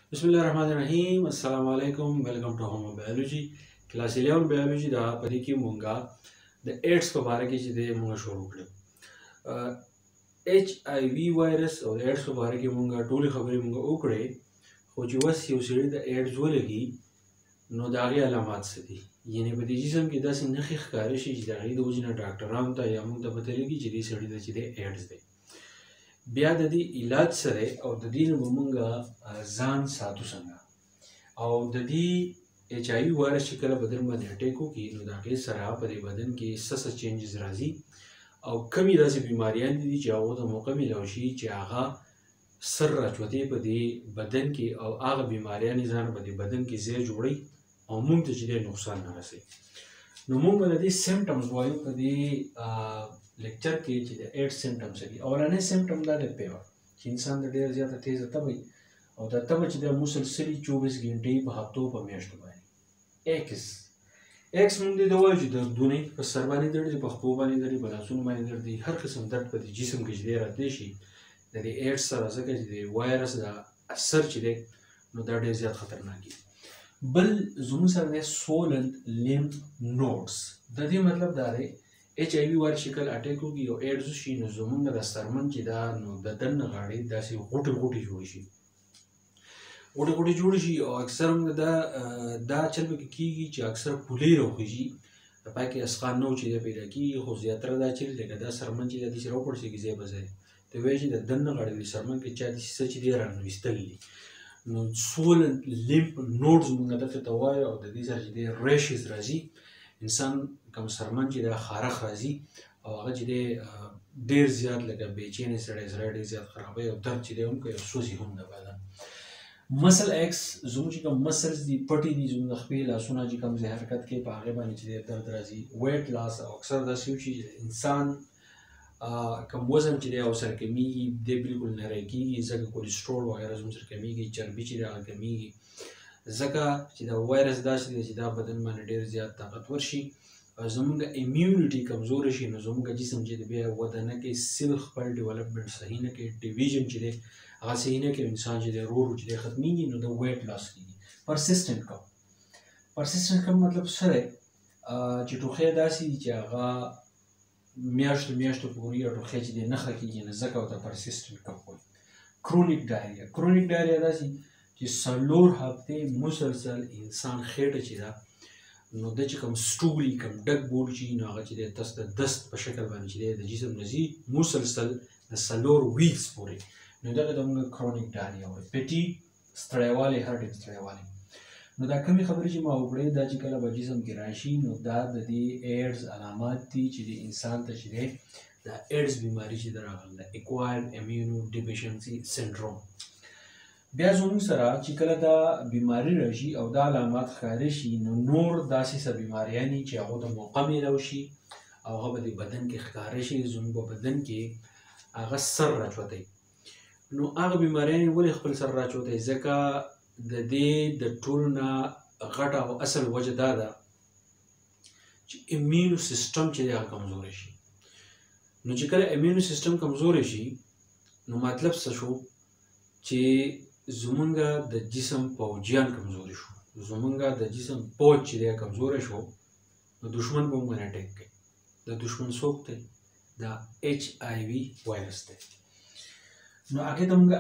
बिस्मिल्लाहिर्रहमानिर्रहीम अस्सलाम वालेकुम welcome to home biology class 11 biology दा पदी की मुंगा द एड्स को बारे की चीज़ें मुंगा शुरू करें HIV वायरस और एड्स को बारे की मुंगा टूली खबरें मुंगा उकड़े हो जो वस यूसिरी द एड्स वालेगी नो दागी अलामात से थी यानी पदी जिस्म की दस नखिख कारशी दागी दो जिना डॉक्टर राम ता या मुंगा बतलेगी जिदी सड़ी द चीज़ें एड्स दे بیا د دې علاج سره او د دې نه به مونږ ځان ساتو څنګه او د دې HIV وایرس چې کله بدن باندې اټیک وکړي نو د هغې سره په دې بدن کې څه چینجز راځي او کمې داسې بیماریان دي چې هغو ته موقع میلاو شي چې هغه سر راچوتې په دې بدن کې او هغه بیماریانې ځان په دې بدن کې ځای جوړوي او مونږ ته چې دی نقصان نه رسوي نو مونږ به د دې سیمټمز وایو په دې لیکچر کې چې د ایډز سیمټمز دي اولنی سیمټم دا د پیور چې انسان د ډېر زیاته تیزه تبه او دا تبه چې د مسلسلي 24 غنټې په هفتو په میاشتو باندې ایکس مونږ دې د وایو چې دردونه په سر باندې درد دي په خپو باندې درد دي په لاسونو باندې درد دي هر قسم درد په جسم کې چې دی راتلی شي د دې ایډز سره ځکه چې د وایرس د اثر چې دی نو دا ډېر زیات خطرناک دي بل زموږ سره د سولن لیمف نوډز د دې مطلب دا دی HIV وایرس شکل اټیک وکړي او ایډز شي نو زمونږ د سرمن چې دا نو د دننه غاړې داسې غوټې غوټې جوړې شي غوټې غوټې جوړې شي او اکثر موږ دا چل پکې کېږي چې اکثر پولې راوخیږي پای کې اسقان نو چې دی پیدا کېږي خو زیاتره دا چل لکه دا سرمن چې دی داسې راوپړسېږي ځای په ځای ته وایي چې د دننه غاړې د سرمن کې چا داسې څه چې دی رانویستل دي نو سولن لیمف نوډز موږ دغه ته وایو او د دې سره چې دی ریشز راځي انسان کوم سرمن چې دا خارخ راځي او هغه چې دی ډېر زیات لکه بېچینې سړی زړه ډېر زیات خرابوي او درد چې دی هم کوي او سوځي هم د بدن مسل ایکس زموږ چې کوم مسلز دي پټې دي زموږ د خپې لاسونه چې کوم ځای حرکت کوي په هغې باندې چې دی درد راځي ویټ لاس او اکثر داسې وي چې انسان کوم وزن چې دی او سر کمیږي دی بلکل نری کېږي ځکه کولیسټرول وغیره زموږ سره کمیږي چربي چې دی هغه کمیږي ځکه چې دا وایرس داسې دی چې دا بدن باندې ډېر زیات طاقتور شي او زموږ امیونټي کمزوره شي نو زموږ جسم چې دی بیا وده نه کوي سیل خپل ډیولپمنټ صحیح نه کوي ډیویژن چې دی هغه صحیح نه کوي انسان چې دی ورو ورو چې دی ختمیږي نو د ویټ لاس کېږي پرسسټنټ کم مطلب څه دی چې ټوخی داسې دي چې هغه میاشتو میاشتو پورې او ټوخی چې دی نه ښه کېږي نو ځکه ورته پرسسټنټ کم وایي کرونیک ډایریا داسې چې 4 هفتې مسلسل انسان خېټه چې ده نو د چې کوم سټول کوم ډک بول شي نو هغه چې دی تاسو د دست په شکل باندې چې دی د جسم نه ځي مسلسل د 4 ویکس پورې نو دغه د موږ کرونیک ډایریا وایي پټي ستړیوالی هر ډېر ستړیوالی نو دا کمې خبرې چې ما وکړې دا چې کله به جسم کې راشي نو دا د دې ایډز علامات دي چې د انسان ته چې دی د ایډز بیماري چې ده راغله د اکوايرډ امینو ډیفیشنسي سنډروم بیا زموږ سره چې کله دا بیماری راشي او دا علامات ښکاره شي نو نور داسې څه بیماریانې چې هغو ته موقع میلاو شي او هغه به د بدن کې ښکاره شي زموږ په بدن کې هغه سر راچوتی نو هغه بیماریانې ولې خپل سر راچوتی ځکه د دې د ټولو نه غټه او اصل وجه دا ده چې امیونو سیسټم چې دی هغه کمزوری شي نو چې کله امیونو سیسټم کمزوری شي نو مطلب څه شو چې زمونږ د جسم پوجیان کمزوري شو زمونږ د جسم پوج چې دی کمزوری شو نو دشمن به موږ باندې اټیک کوي د دشمن څوک دی دا HIV وایرس دی نو هغې ته موږ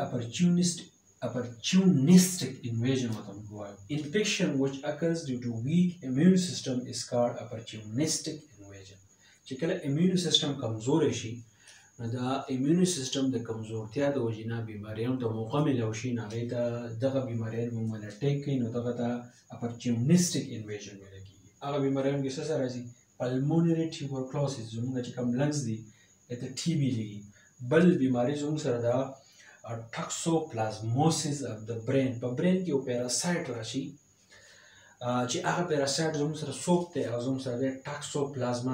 opportunistic invasion ورته موږ وایو infection which occurs due to weak immune system is called opportunistic invasion چې کله immune system کمزوری شي نو دا امیوني سیسټم د کمزورتیا د وجې نه بیماریانو ته موقع میلاو شي نو هغې ته دغه بیماریان موږ باندې اټیک کوي نو دغه ته اپرچونسټک انویژن ویلی کېږي هغه بیماریانو کې څه څه راځي پلمونري ټیوبرکلوسس زموږ چې کوم لنګز دي ته TB لګي بل بیماري زموږ سره دا ټاکسوپلازموسس اف د برین په برین کې یو پیراسایټ راشي چې هغه پیراسایټ زموږ سره څوک دی او زموږ سره دی ټاکسوپلازما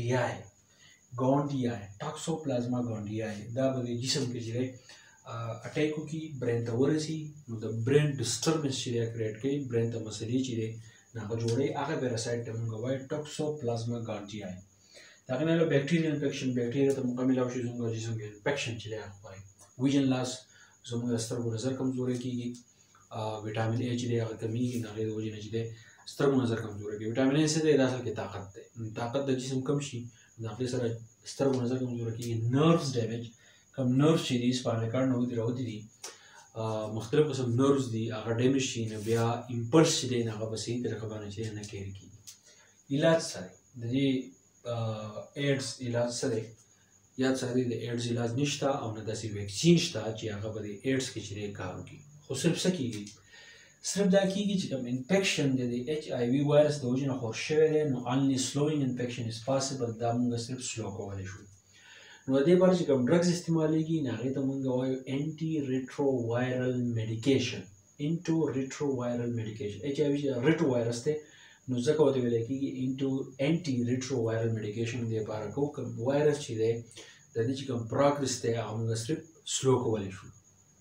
ګونډیای ټاکسوپلازما ګونډیای دا به د جسم کې چې دی اټیک وکړي برین ته ورسي نو د برین ډسټربنس چې دی کریټ کوي برین ته مسلې چې دی نو هغه جوړوي هغه پیراسایټ ته موږ وایو ټاکسوپلازما ګونډیای د هغې نه بیکټیریل انفیکشن بیکټیریا ته موقع میلاو شي زموږ جسم کې انفیکشن چې دی هغه وایي ویژن لاس زموږ د سترګو نظر کمزوری کېږي وټامین A چې دی هغه کمیږي د هغې د وجې نه چې دی سترګو نظر کمزوری کوي. وټامین A څه دی؟ دا اصل کې طاقت دی. طاقت د جسم کم شي د هغې سره سترګو نظر کمزوری کېږي. نروز ډیمیج، کوم نروز چې دي سپاینل کارډ نه راوتي دي مختلف قسم نروز دي هغه ډیمیج شي نو بیا امپلس چې دی هغه به صحیح طریقه باندې چې نه کیری کېږي. علاج څه دی؟ د دې ایډز علاج څه دی؟ یاد ساتئ د ایډز علاج نشته او نه داسې ویکسین شته چې هغه به د ایډز کې چې دی کار وکړي. خو صرف څه کېږي؟ صرف دا کېږي چې کوم انفیکشن دی د HIV وایرس د وجې نه خور شوی دی نو only slowing infection is possible. دا موږ صرف سلو کولی شو. نو د دې لپاره چې کوم ډرګز استعمالیږي نو هغې ته موږ وایو انټي ریټرووایرل میډیکیشن. انټو-ریټرووایرل میډیکیشن. HIV چې ریټرو وایرس دی نو ځکه ورته ویلی کېږي انټي ریټرووایرل میډیکیشن د لپاره کوو. کوم وایرس چې دی د دې چې کوم پروګرس دی هغه موږ صرف سلو کولی شو.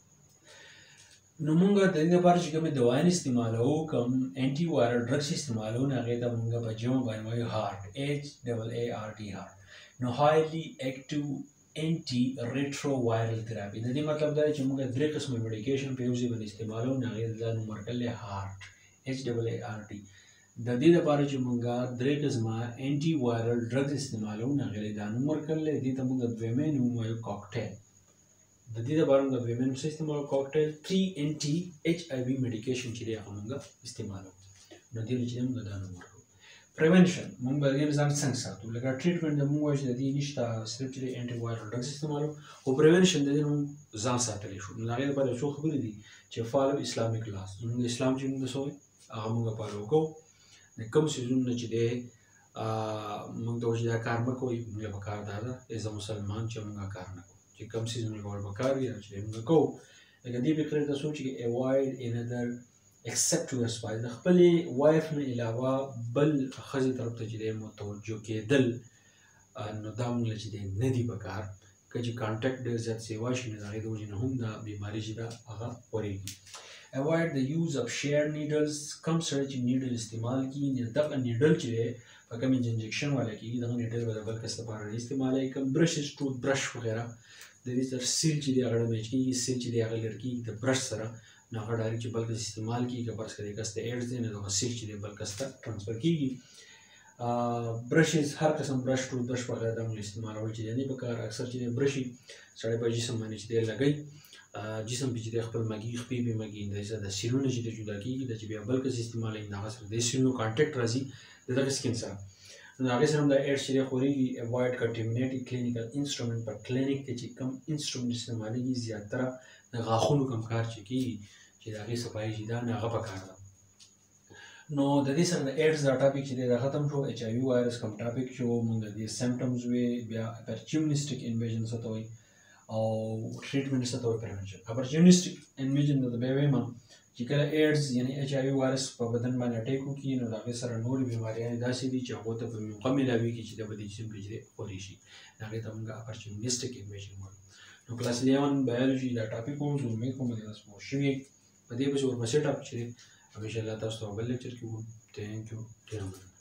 نو موږ د دې لپاره چې کومې دوايانې استعمالوو کوم انټي وایرل ډرګس استعمالوو نو هغې ته موږ په جمع باندې وایو هارټ. HAART هارټ. نو هایلی اکټیو انټي ریټرووایرل تھراپي. د دې مطلب دا دی چې موږ 3 قسمه میډیکیشن په یو ځای باندې استعمالوو نو هغې ته نوم ورکړلی هارټ HAART. د دې لپاره چې موږ 3 قسمه انټي وایرل ډرګز استعمالوو نو هغې دا نوم ورکړلی. دې ته موږ دویمې نوم وایو کاکټیل. د دې لپاره موږ دویمې نوم څه استعمالوو؟ کاکټیل. 3 انټي HIV میډیکیشن چې دی هغه موږ استعمالوو نو دې چې موږ دا نوم ورکړو. پریونشن موږ به دې ځان څنګه ساتو؟ لکه ټریټمنټ د موږ وایو چې د دې نشته صرف چې انټي وایرل ډرګز استعمالوو خو پریونشن د دې نوم ځان ساتلی شو. نو د هغې لپاره څو خبرې دي چې فالو اسلامیک لاس. زموږ اسلام چې موږ څه وایي هغه موږ فالو کوو. د کوم څیزونه چې دی موږ ته وایي چې دا کار مه کوئ موږ له پکار دا ده ایز ا مسلمان چې موږ کار نه کوو چې کوم څیزونه کول پکار وي چې موږ کوو. لکه دې فکر ته سوچ چې اوایډ انادر ایکسپټ یور اسپاوس. د خپلې وایف نه علاوه بل ښځې طرف ته چې دی متوجه کېدل نو دا موږ له چې دی نه دي پکار. که چې کانټیکټ ډېر زیات سیوا شي نو د هغې د وجې نه هم دا بیماري چې ده هغه خورېږي. avoid the use of shared needles. کم سړی چې نیډل استعمال کړي دغه نیډل چې دی په کوم انجکشن والا کېږي دغه نیډل به د بل کس لپاره نه استعمالوي. کوم برشز ټوت برش وغیره د دې سره سیل چې دی هغه ډمیج کېږي. سیل چې دی هغه لرې کېږي د برش سره نو هغه ډایرکټ چې بل کس استعمال کېږي که فرض کړئ کس ته ایډز دی نو دغه سیل چې دی بل کس ته ټرانسفر کېږي. برشز هر قسم برش ټوت برش وغیره دا موږ استعمالول چې دی نه پکار. اکثر چې دی برشي سړی په جسم باندې چې دی لګوي جسم کې چې دی خپل مږي خپې پې مږي د سیلونه چې دی جدا کېږي دا چې بیا بل کس استعمالوي نو هغه سره د سیلونو کانټیکټ راځي د دغه سکین سره نو هغې سره هم دا ایډز چې دی خورېږي. اوایډ کنټیمینیټډ کلینیکل انسټرومنټ. په کلینیک کې چې کوم انسټرومنټ استعمالېږي زیاتره د غاښونو کوم کار چې کېږي چې د هغې صفایي چې ده نو هغه پکار ده. نو د دې سره د ایډز دا ټاپک چې دی دا ختم شو. HIV وایرس کوم ټاپک شو موږ د دې سمپټمز وې بیا اپرچونیسټک انویژن څه ته وایي او ټریټمنټ څه ته وایي پریونشن. اپرچونیسټک انویژن د بیا وایم چې کله ایډز یعنې HIV وایرس په بدن باندې اټیک وکړي نو د هغې سره نورې بیماریانې داسې دي چې هغو ته په موقع میلاویږي چې د به د جسم کې چې دی خورې شي د هغې ته موږ اپرچونیسټک انویژن وایو. نو کلاس 11 بایولوژي دا ټاپک وم زه امید کوم چې تاسو پوه شوي په دې پسې ورپسې ټاپک چې دی انشاءالله تاسو ته بل لیکچر کې وګورو. تھینک یو ډېره مننه.